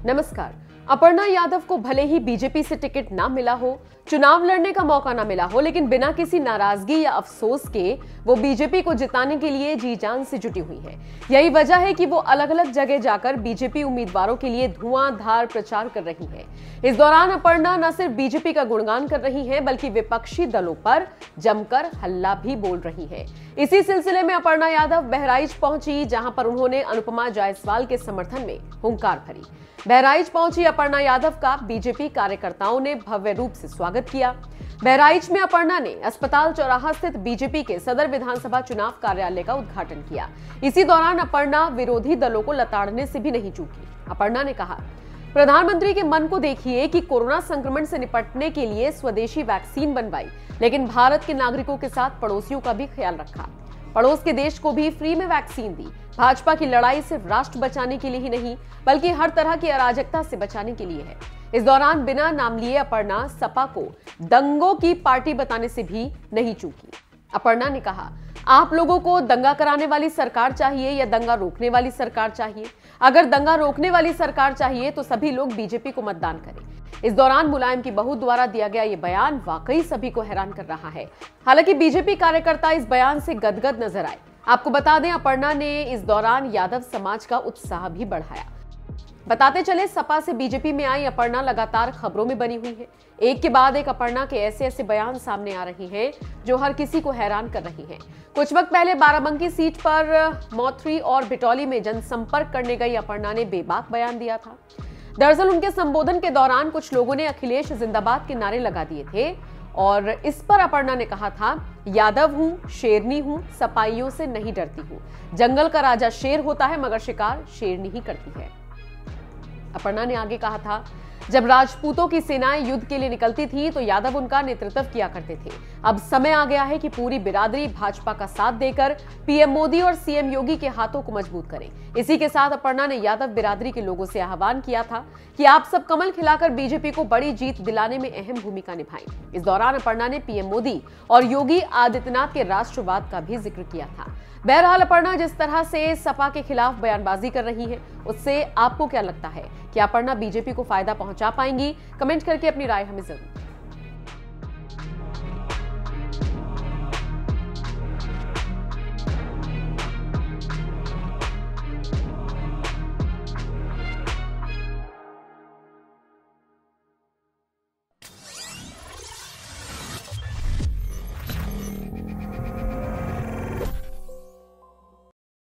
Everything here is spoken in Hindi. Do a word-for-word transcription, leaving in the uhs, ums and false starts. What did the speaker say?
नमस्कार। अपर्णा यादव को भले ही बीजेपी से टिकट ना मिला हो, चुनाव लड़ने का मौका ना मिला हो, लेकिन बिना किसी नाराजगी या अफसोस के वो बीजेपी को जिताने के लिए जी जान से जुटी हुई है। यही वजह है कि वो अलग अलग जगह जाकर बीजेपी उम्मीदवारों के लिए धुआंधार प्रचार कर रही है। इस दौरान अपर्णा न सिर्फ बीजेपी का गुणगान कर रही है, बल्कि विपक्षी दलों पर जमकर हल्ला भी बोल रही है। इसी सिलसिले में अपर्णा यादव बहराइच पहुंची, जहां पर उन्होंने अनुपमा जायसवाल के समर्थन में हुंकार भरी। बहराइच पहुंची अपर्णा यादव का बीजेपी कार्यकर्ताओं ने भव्य रूप से स्वागत किया। बहराइच में अपर्णा ने अस्पताल चौराहा स्थित बीजेपी के सदर विधानसभा चुनाव कार्यालय का उद्घाटन किया। इसी दौरान अपर्णा विरोधी दलों को लताड़ने से भी नहीं चूकी। अपर्णा ने कहा, प्रधानमंत्री के मन को देखिए कि कोरोना संक्रमण से निपटने के लिए स्वदेशी वैक्सीन बनवाई, लेकिन भारत के नागरिकों के साथ पड़ोसियों का भी ख्याल रखा। पड़ोस के देश को भी फ्री में वैक्सीन दी। भाजपा की लड़ाई सिर्फ राष्ट्र बचाने के लिए ही नहीं, बल्कि हर तरह की अराजकता से बचाने के लिए है। इस दौरान बिना नाम लिए अपर्णा सपा को दंगों की पार्टी बताने से भी नहीं चूकी। अपर्णा ने कहा, आप लोगों को दंगा कराने वाली सरकार चाहिए या दंगा रोकने वाली सरकार चाहिए? अगर दंगा रोकने वाली सरकार चाहिए तो सभी लोग बीजेपी को मतदान करें। इस दौरान मुलायम की बहू द्वारा दिया गया ये बयान वाकई सभी को हैरान कर रहा है। हालांकि बीजेपी कार्यकर्ता इस बयान से गदगद नजर आए। आपको बता दें, अपर्णा ने इस दौरान यादव समाज का उत्साह भी बढ़ाया। बताते चले, सपा से बीजेपी में आई अपर्णा लगातार खबरों में बनी हुई है। एक के बाद एक अपर्णा के ऐसे ऐसे बयान सामने आ रहे हैं जो हर किसी को हैरान कर रही हैं। कुछ वक्त पहले बाराबंकी सीट पर मौथरी और बिटौली में जनसंपर्क करने गई अपर्णा ने बेबाक बयान दिया था। दरअसल उनके संबोधन के दौरान कुछ लोगों ने अखिलेश जिंदाबाद के नारे लगा दिए थे और इस पर अपर्णा ने कहा था, यादव हूं, शेरनी हूं, सपाइयों से नहीं डरती हूं। जंगल का राजा शेर होता है, मगर शिकार शेरनी ही करती है। अपर्णा ने आगे कहा था, जब राजपूतों की सेनाएं युद्ध के लिए निकलती थी तो यादव उनका नेतृत्व किया करते थे। अब समय आ गया है कि पूरी बिरादरी भाजपा का साथ देकर पीएम मोदी और सीएम योगी के हाथों को मजबूत करें। इसी के साथ अपर्णा ने यादव बिरादरी के लोगों से आह्वान किया था कि आप सब कमल खिलाकर बीजेपी को बड़ी जीत दिलाने में अहम भूमिका निभाएं। इस दौरान अपर्णा ने पीएम मोदी और योगी आदित्यनाथ के राष्ट्रवाद का भी जिक्र किया था। बहरहाल अपर्णा जिस तरह से सपा के खिलाफ बयानबाजी कर रही है, उससे आपको क्या लगता है कि अपर्णा बीजेपी को फायदा पहुंचा पाएंगी? कमेंट करके अपनी राय हमें जरूर